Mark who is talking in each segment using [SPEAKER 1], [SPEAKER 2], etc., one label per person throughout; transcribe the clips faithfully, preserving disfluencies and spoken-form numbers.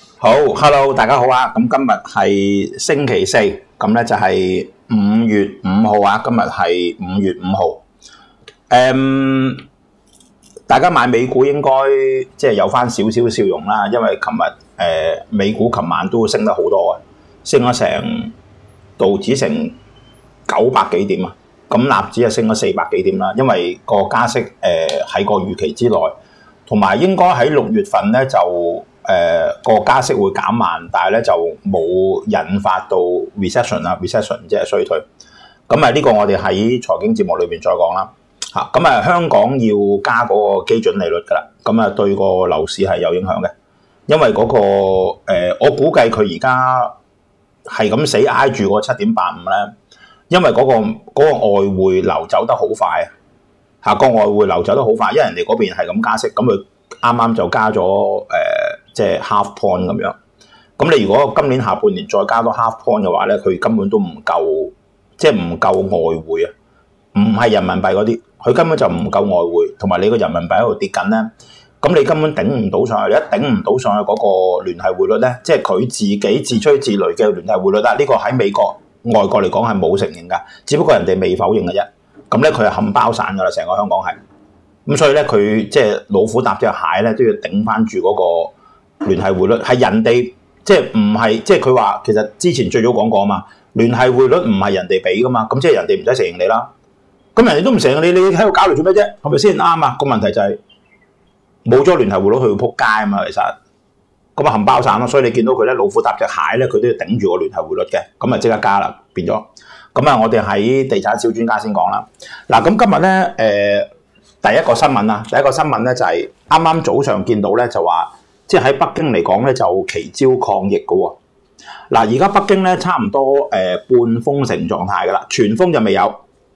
[SPEAKER 1] 好，Hello，大家好啊！咁今日係星期四，咁咧就係五月五號啊！今日係五月五號。誒，大家買美股應該即係有翻少少笑容啦，因為琴日誒美股琴晚都升得好多啊，升咗成道指成九百幾點啊！咁納指啊升咗四百幾點啦，因為個加息誒喺個預期之內，同埋應該喺六月份咧就。誒個、呃、加息會減慢，但係咧就冇引發到 recession 啦 ，recession 即係衰退。咁啊呢個我哋喺財經節目裏邊再講啦。嚇咁啊香港要加嗰個基準利率㗎啦，咁啊對個樓市係有影響嘅，因為嗰、嗰個、呃、我估計佢而家係咁死挨住個七點八五咧，因為嗰、嗰個嗰、嗰個外匯流走得好快啊！嚇個外匯流走得好快，因為人哋嗰邊係咁加息，咁佢啱啱就加咗誒。呃即係 half point 咁樣，咁你如果今年下半年再加多 half point 嘅話咧，佢根本都唔夠，即係唔夠外匯啊，唔係人民幣嗰啲，佢根本就唔夠外匯，同埋你個人民幣喺度跌緊咧，咁你根本頂唔到上去，你一頂唔到上去嗰個聯繫匯率咧，即係佢自己自吹自擂嘅聯繫匯率啦，呢個喺美國外國嚟講係冇承認㗎，只不過人哋未否認嘅啫，咁咧佢係冚包散㗎啦，成個香港係，咁所以咧佢即係老虎搭隻蟹咧都要頂翻住嗰個。聯繫匯率係人哋即係唔係即係佢話其實之前最早講過啊嘛，聯繫匯率唔係人哋俾噶嘛，咁即係人哋唔使承認你啦。咁人哋都唔承認你，你喺度搞嚟做咩啫？係咪先啱啊？個問題就係冇咗聯繫匯率，佢會撲街啊嘛。其實咁啊冚包散咯，所以你見到佢咧老虎搭隻蟹咧，佢都要頂住個聯繫匯率嘅，咁啊即刻加啦變咗。咁啊，我哋喺地產小專家先講啦。嗱，咁今日咧誒第一個新聞啊，第一個新聞咧就係啱啱早上見到咧就話。即係喺北京嚟講咧，就奇招抗疫嘅喎。嗱，而家北京咧差唔多誒、呃、半封城狀態㗎啦，全封就未有，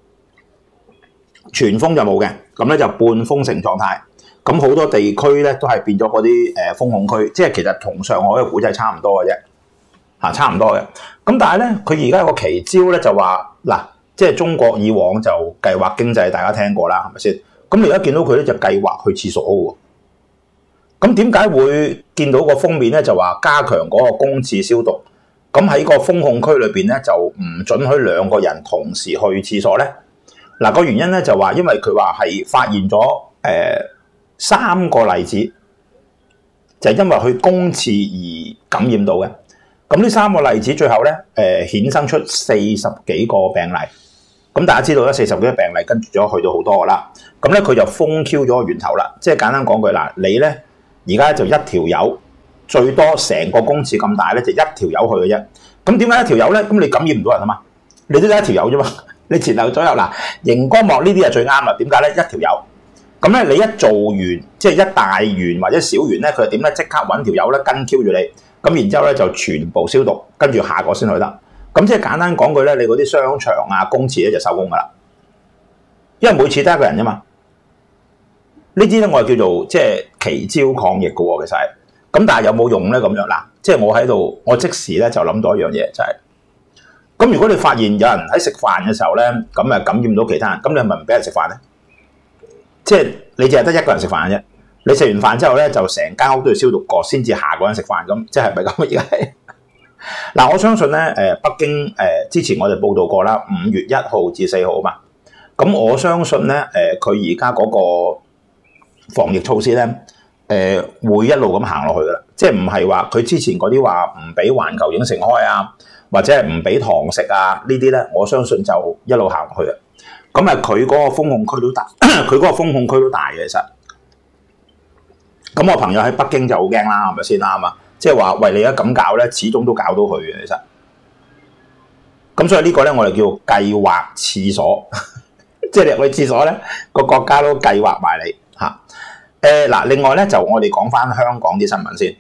[SPEAKER 1] 全封就冇嘅。咁咧就半封城狀態。咁好多地區咧都係變咗嗰啲誒封控區，即係其實同上海嘅估計差唔多嘅啫，嚇差唔多嘅。咁但係咧，佢而家有個奇招咧就話嗱，即係中國以往就計劃經濟，大家聽過啦，係咪先？咁你而家見到佢咧就計劃去廁所喎。咁點解會見到個封面咧？就話加強嗰個公廁消毒。咁喺個封控區裏邊咧，就唔准許兩個人同時去廁所咧。嗱、個原因咧就話，因為佢話係發現咗誒、呃、三個例子，就係、因為去公廁而感染到嘅。咁呢三個例子最後咧誒、呃、衍生出四十幾個病例。咁大家知道咧，四十幾個病例跟住咗去到好多個啦。咁咧佢就封 Q 咗個源頭啦。即係簡單講句嗱，你咧。而家就一條友，最多成個公廁咁大咧，就一條友去嘅啫。咁點解一條友咧？咁你感染唔到人啊嘛？你都得一條友啫嘛。你前後左右嗱，熒光幕呢啲係最啱啦。點解咧？一條友。咁咧，你一做完，即係一大圓或者小圓咧，佢就點咧？即刻揾條友咧跟 Q 住你。咁然之後咧就全部消毒，跟住下個先去得。咁即係簡單講句咧，你嗰啲商場啊、公廁咧就收工噶啦。因為每次得一個人啫嘛。呢啲咧我係叫做即係奇招抗疫嘅喎，其實係咁，但係有冇用咧？咁樣嗱，即係我喺度，我即時咧就諗到一樣嘢，就係、是、咁。如果你發現有人喺食飯嘅時候咧，咁誒感染到其他人，咁你係咪唔俾人食飯咧？即係你淨係得一個人食飯嘅啫。你食完飯之後咧，就成間屋都要消毒過，先至下個人食飯。咁即係咪咁而家？嗱，我相信咧，誒北京誒、呃、之前我哋報道過啦，五月一號至四號啊嘛。咁我相信咧，誒佢而家嗰個防疫措施咧，誒、呃、會一路咁行落去噶啦，即係唔係話佢之前嗰啲話唔俾環球影城開啊，或者係唔俾堂食啊呢啲咧，我相信就一路行落去啊。咁啊，佢嗰個封控區都大，佢嗰個封控區都大嘅，其實。咁我朋友喺北京就好驚啦，係咪先啱啊？即係話喂，你而家咁搞咧，始終都搞到佢嘅，其實。咁所以個呢個咧，我哋叫計劃廁所，即係你入去廁所咧，個國家都計劃埋你嚇。誒嗱，另外咧就我哋講翻香港啲新聞先。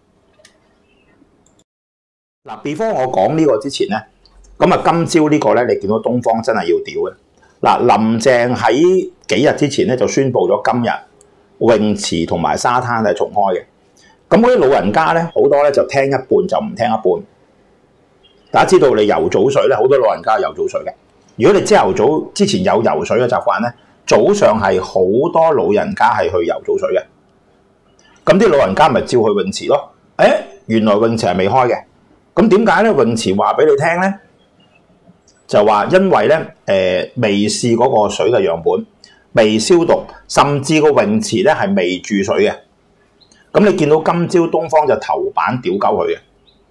[SPEAKER 1] 嗱 ，before 我講呢個之前咧，咁啊今朝呢個咧，你見到東方真係要屌嘅。嗱，林鄭喺幾日之前咧就宣布咗今日泳池同埋沙灘係重開嘅。咁嗰啲老人家咧，好多咧就聽一半就唔聽一半。大家知道你游早水咧，好多老人家游早水嘅。如果你朝頭早之前有游水嘅習慣咧，早上係好多老人家係去游早水嘅。咁啲老人家咪照去泳池咯。誒， 原來泳池係未開嘅。咁點解咧？泳池話俾你聽咧，就話因為咧誒、呃、未試嗰個水嘅樣本，未消毒，甚至個泳池咧係未注水嘅。咁你見到今朝東方就頭版屌鳩佢嘅。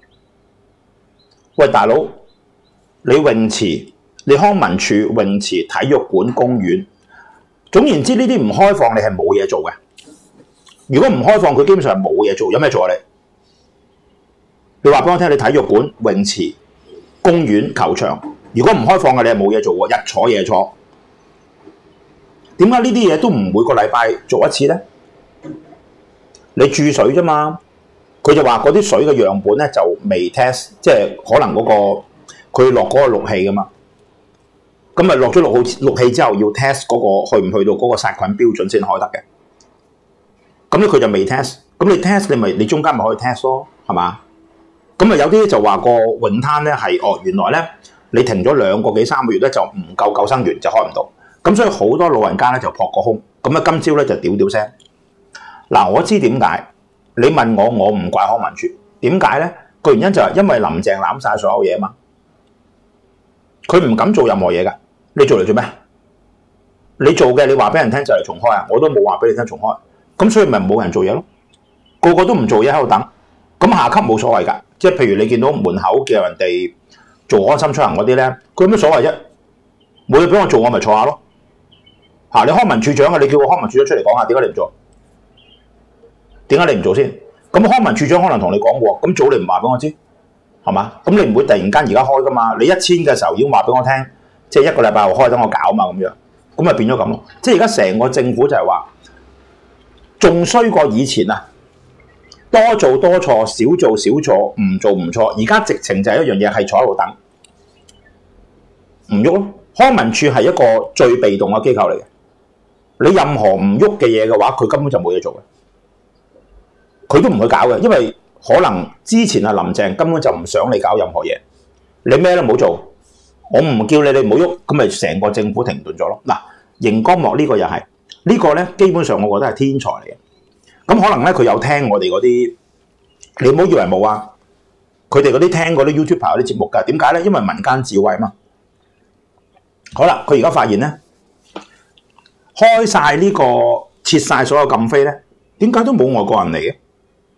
[SPEAKER 1] 喂，大佬，你泳池，你康文署泳池、體育館、公園，總言之呢啲唔開放，你係冇嘢做嘅。如果唔開放，佢基本上係冇嘢做，有咩做啊？你你話俾我聽，你體育館、泳池、公園、球場，如果唔開放嘅，你係冇嘢做喎，日坐夜坐。點解呢啲嘢都唔每個禮拜做一次咧？你注水啫嘛，佢就話嗰啲水嘅樣本咧就未 test， 即係可能嗰、嗰個佢落嗰個氯氣噶嘛。咁咪落咗氯氣氯氣之後要 test 嗰、嗰個去唔去到嗰個殺菌標準先開得嘅。咁咧佢就未 test， 咁你 test 你咪你中間咪可以 test 咯，係嘛？咁啊有啲就話個泳灘咧係哦原來咧你停咗兩個幾三個月咧就唔夠救生員就開唔到，咁所以好多老人家咧就撲個空，咁啊今朝咧就屌屌聲。嗱我知點解，你問我我唔怪康文署，點解咧？個原因就係因為林鄭攬晒所有嘢啊嘛，佢唔敢做任何嘢㗎，你做嚟做咩？你做嘅你話俾人聽就嚟重開啊，我都冇話俾你聽重開，咁所以咪冇人做嘢咯，個個都唔做嘢喺度等。咁下級冇所謂㗎，即係譬如你見到門口叫人哋做安心出行嗰啲咧，佢有咩所謂啫？冇嘢俾我做，我咪坐下咯。嚇、啊，你康文署長啊，你叫個康文署長出嚟講下，點解你唔做？點解你唔做先？咁康文署長可能同你講喎，咁早你唔話俾我知，係嘛？咁你唔會突然間而家開㗎嘛？你一簽嘅時候已經話俾我聽，即係一個禮拜後開，等我搞嘛咁樣，咁咪變咗咁咯。即係而家成個政府就係話，仲衰過以前啊！多做多錯，少做少錯，唔做唔錯。而家直情就係一樣嘢，係坐喺度等，唔喐咯。康文署係一個最被動嘅機構嚟嘅。你任何唔喐嘅嘢嘅話，佢根本就冇嘢做嘅，佢都唔會搞嘅，因為可能之前啊林鄭根本就唔想你搞任何嘢，你咩都冇做，我唔叫你你唔好喐，咁咪成個政府停頓咗咯。嗱，熒光幕呢個又係呢個咧，基本上我覺得係天才嚟嘅。咁可能咧，佢有聽我哋嗰啲，你唔好以為冇啊！佢哋嗰啲聽嗰啲 YouTuber 嗰啲節目㗎，點解咧？因為民間智慧嘛。好啦，佢而家發現咧，開晒呢個切晒所有禁飛咧，點解都冇外國人嚟嘅？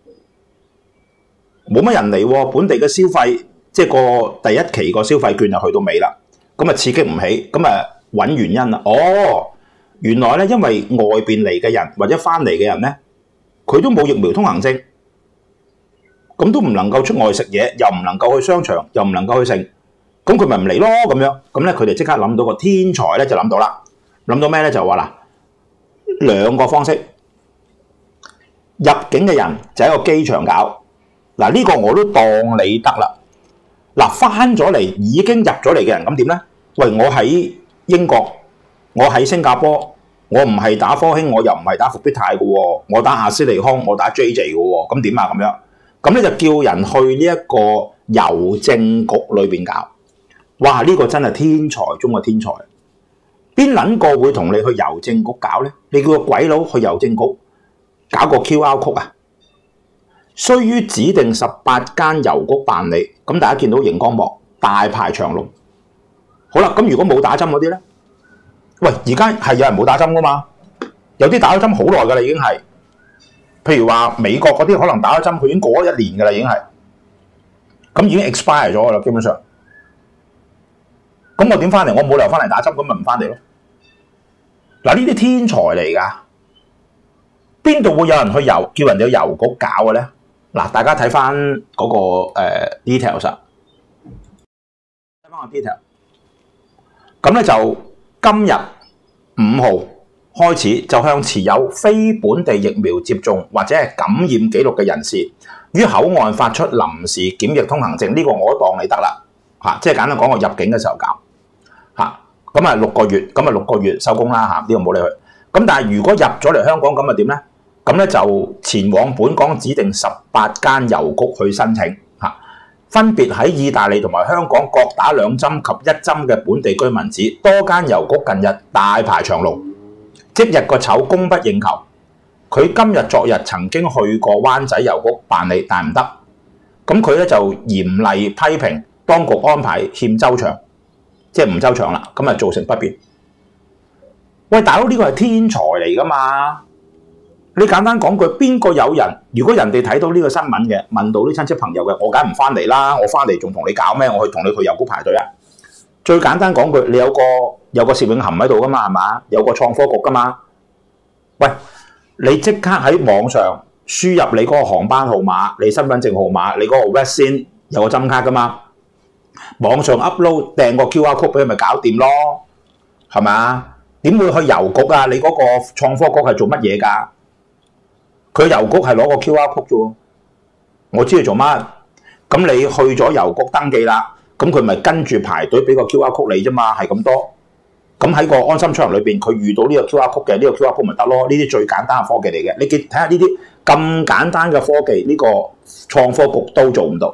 [SPEAKER 1] 冇乜人嚟喎，本地嘅消費，即係個第一期個消費券就去到尾啦，咁啊刺激唔起，咁啊揾原因啦。哦，原來咧，因為外邊嚟嘅人或者翻嚟嘅人咧。佢都冇疫苗通行證，咁都唔能夠出外食嘢，又唔能夠去商場，又唔能夠去食，咁佢咪唔嚟咯咁樣。咁咧佢哋即刻諗到個天才咧就諗到啦，諗到咩咧就話嗱，兩個方式，入境嘅人就喺個機場搞，嗱呢個我都當你得啦。嗱翻咗嚟已經入咗嚟嘅人咁點咧？喂，我喺英國，我喺新加坡。我唔係打科興，我又唔係打復必泰嘅喎，我打阿斯利康，我打 J J 嘅喎，咁點啊咁樣？咁咧就叫人去呢一個郵政局裏邊搞。哇！呢個真係天才中嘅天才，邊撚個會同你去郵政局搞咧？你叫個鬼佬去郵政局搞個 Q R code 啊？需於指定十八間郵局辦理。咁大家見到熒光幕大排長龍。好啦，咁如果冇打針嗰啲咧？喂，而家係有人冇打針噶嘛？有啲打咗針好耐噶啦，已經係。譬如話美國嗰啲可能打咗針，佢已經過咗一年噶啦，已經係。咁已經 expire 咗噶啦，基本上。咁我點翻嚟？我冇理由翻嚟打針，咁咪唔翻嚟咯。嗱，呢啲天才嚟噶，邊度會有人去郵叫人哋去郵局搞嘅咧？嗱，大家睇翻嗰個誒 details 啊，睇翻個 detail。咁咧就。今日五號開始就向持有非本地疫苗接種或者係感染記錄嘅人士，於口岸發出臨時檢疫通行證。呢、這個我都當你得啦，嚇、啊，即係簡單講，我入境嘅時候搞嚇，咁啊六個月，咁啊六個月收工啦嚇，呢、這個唔好理佢。咁但係如果入咗嚟香港，咁啊點咧？咁咧就前往本港指定十八間郵局去申請嚇。啊分別喺意大利同埋香港各打兩針及一針嘅本地居民指，多間郵局近日大排長龍，即日個籌供不應求。佢今日昨日曾經去過灣仔郵局辦理，但唔得， 咁佢咧就嚴厲批評當局安排欠周詳，即係唔周詳啦，咁啊造成不便。喂，大佬呢個係天才嚟噶嘛？你簡單講句，邊個有人？如果人哋睇到呢個新聞嘅，問到啲親戚朋友嘅，我梗唔翻嚟啦！我翻嚟仲同你搞咩？我去同你去郵局排隊啊！最簡單講句，你有個有個薛永恒喺度噶嘛，係嘛？有個創科局噶嘛？喂，你即刻喺網上輸入你嗰個航班號碼、你身份證號碼、你嗰個 vaccine 有個針卡噶嘛？網上 upload 訂個 Q R code 俾佢咪搞掂咯，係咪？點會去郵局啊？你嗰個創科局係做乜嘢㗎？佢郵局係攞個 Q R code 啫喎，我知佢做乜。咁你去咗郵局登記啦，咁佢咪跟住排隊俾個 Q R code 你啫嘛，係咁多。咁喺個安心出行裏邊，佢遇到呢個 Q R code 嘅，呢個 Q R code 咪得咯。呢啲最簡單嘅科技嚟嘅，你睇下呢啲咁簡單嘅科技，呢個創科局都做唔到。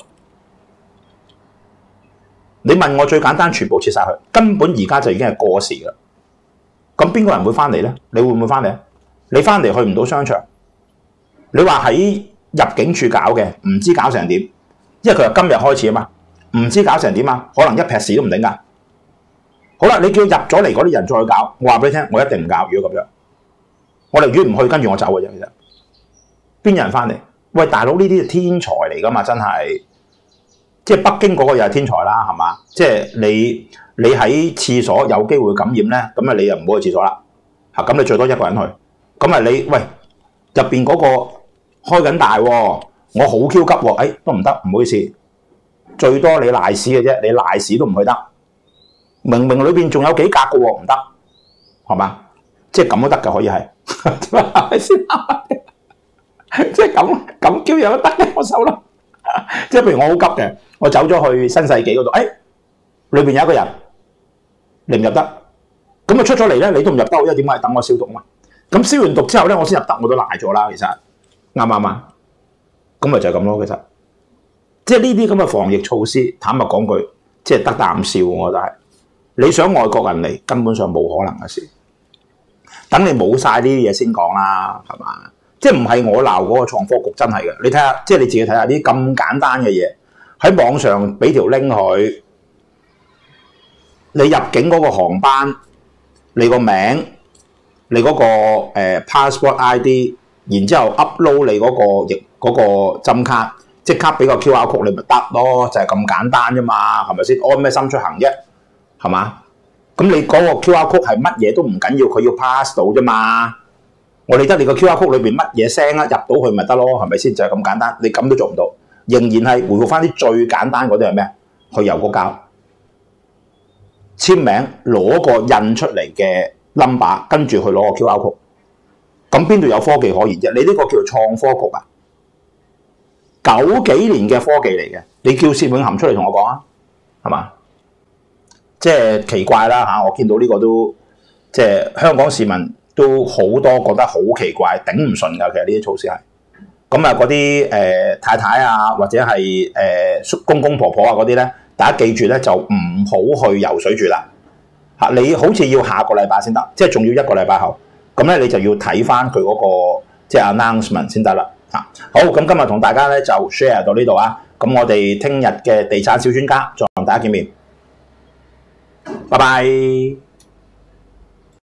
[SPEAKER 1] 你問我最簡單，全部切晒佢，根本而家就已經係過時㗎。咁邊個人會翻嚟咧？你會唔會翻嚟？你翻嚟去唔到商場，你話喺入境處搞嘅，唔知搞成點，因為佢由今日開始啊嘛，唔知搞成點啊，可能一撇屎都唔頂㗎。好啦，你叫入咗嚟嗰啲人再搞，我話俾你聽，我一定唔搞。如果咁樣，我寧願唔去，跟住我走嘅啫。其實邊有人翻嚟？喂，大佬呢啲係天才嚟㗎嘛，真係。即係北京嗰個又係天才啦，係嘛？即係你你喺廁所有機會感染咧，咁啊你又唔好去廁所啦。嚇，咁你最多一個人去。咁啊你喂入邊嗰個開緊大喎，我好 Q 急喎，誒都唔得，唔好意思。最多你賴屎嘅啫，你賴屎都唔去得。明明裏邊仲有幾格嘅喎，唔得，係嘛？即係咁都得嘅，可以係，係咪先？即係咁咁 Q 樣都得嘅，我收啦。即係譬如我好急嘅，我走咗去新世紀嗰度，誒裏邊有一個人，你唔入得，咁啊出咗嚟咧，你都唔入得，因為點解？等我消毒啊嘛。咁消完毒之後咧，我先入得，我都賴咗啦。其實啱唔啱啊？咁咪就係咁咯。其實即係呢啲咁嘅防疫措施，坦白講句，即係得啖笑，我覺得係。你想外國人嚟，根本上冇可能嘅事。等你冇晒呢啲嘢先講啦，係嘛？即係唔係我鬧嗰個創科局真係嘅？你睇下，即係你自己睇下啲咁簡單嘅嘢，喺網上俾條 link 佢，你入境嗰個航班，你個名，你嗰、嗰個、呃、passport I D， 然之後 upload 你嗰、嗰個疫嗰、嗰個針卡，即刻俾個 Q R code 你咪得咯，就係、係、咁簡單啫嘛，係咪先？安咩心出行啫？係嘛？咁你嗰個 Q R code 係乜嘢都唔緊要，佢要 pass 到啫嘛。我理得你個 Q R code 裏邊乜嘢聲啊，入到去咪得咯，係咪先？就係、是、咁簡單，你咁都做唔到，仍然係回復翻啲最簡單嗰啲係咩？去郵局交簽名，攞個印出嚟嘅 number， 跟住去攞個 Q R code。咁邊度有科技可言啫？你呢個叫做創科局啊，九幾年嘅科技嚟嘅，你叫薛永恒出嚟同我講啊，係嘛？即係奇怪啦嚇！我見到呢個都即係香港市民。都好多覺得好奇怪，頂唔順㗎。其實呢啲措施係咁啊，嗰啲誒太太啊，或者係誒、呃、公公婆婆啊嗰啲咧，大家記住咧就唔好去游水住啦嚇。你好似要下個禮拜先得，即係仲要一個禮拜後，咁咧你就要睇翻佢嗰個即係 announcement 先得啦嚇。好，咁今日同大家咧就 share 到呢度啊。咁我哋聽日嘅地產小專家再同大家見面，拜拜。